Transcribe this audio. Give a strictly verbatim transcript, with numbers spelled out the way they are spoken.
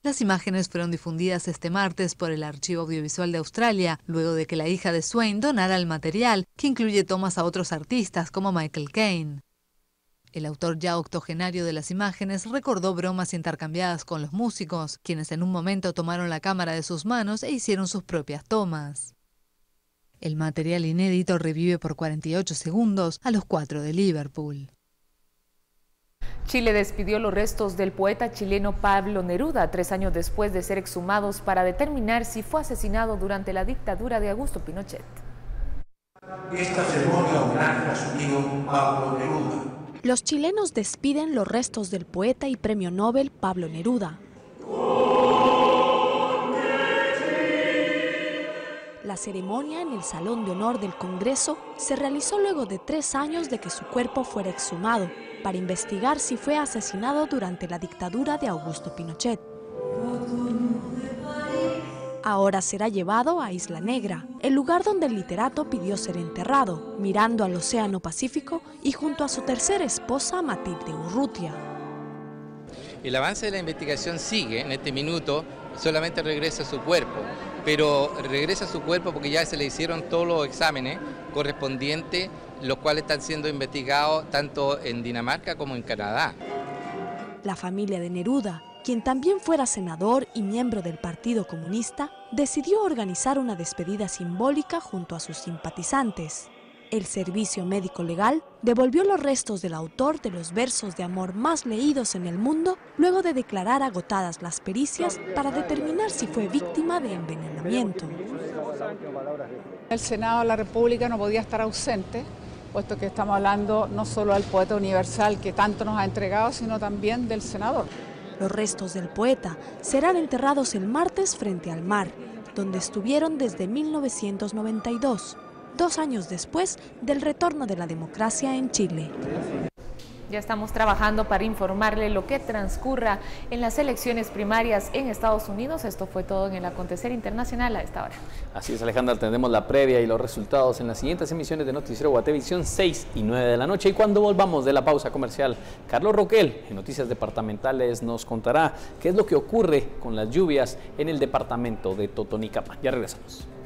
Las imágenes fueron difundidas este martes por el Archivo Audiovisual de Australia, luego de que la hija de Swain donara el material, que incluye tomas a otros artistas como Michael Caine. El autor ya octogenario de las imágenes recordó bromas intercambiadas con los músicos, quienes en un momento tomaron la cámara de sus manos e hicieron sus propias tomas. El material inédito revive por cuarenta y ocho segundos a los cuatro de Liverpool. Chile despidió los restos del poeta chileno Pablo Neruda tres años después de ser exhumados para determinar si fue asesinado durante la dictadura de Augusto Pinochet. Esta ceremonia homenaje a su amigo Pablo Neruda. Los chilenos despiden los restos del poeta y premio Nobel Pablo Neruda. La ceremonia en el Salón de Honor del Congreso se realizó luego de tres años de que su cuerpo fuera exhumado para investigar si fue asesinado durante la dictadura de Augusto Pinochet. Ahora será llevado a Isla Negra, el lugar donde el literato pidió ser enterrado, mirando al Océano Pacífico y junto a su tercera esposa Matilde Urrutia. El avance de la investigación sigue. En este minuto solamente regresa su cuerpo, pero regresa su cuerpo porque ya se le hicieron todos los exámenes correspondientes, los cuales están siendo investigados tanto en Dinamarca como en Canadá. La familia de Neruda, quien también fuera senador y miembro del Partido Comunista, decidió organizar una despedida simbólica junto a sus simpatizantes. El Servicio Médico Legal devolvió los restos del autor de los versos de amor más leídos en el mundo luego de declarar agotadas las pericias para determinar si fue víctima de envenenamiento. El Senado de la República no podía estar ausente, puesto que estamos hablando no solo del poeta universal que tanto nos ha entregado, sino también del senador. Los restos del poeta serán enterrados el martes frente al mar, donde estuvieron desde mil novecientos noventa y dos, dos años después del retorno de la democracia en Chile. Ya estamos trabajando para informarle lo que transcurra en las elecciones primarias en Estados Unidos. Esto fue todo en el acontecer internacional a esta hora. Así es, Alejandra, tendremos la previa y los resultados en las siguientes emisiones de Noticiero Guatevisión, seis y nueve de la noche. Y cuando volvamos de la pausa comercial, Carlos Roquel, en Noticias Departamentales, nos contará qué es lo que ocurre con las lluvias en el departamento de Totonicapán. Ya regresamos.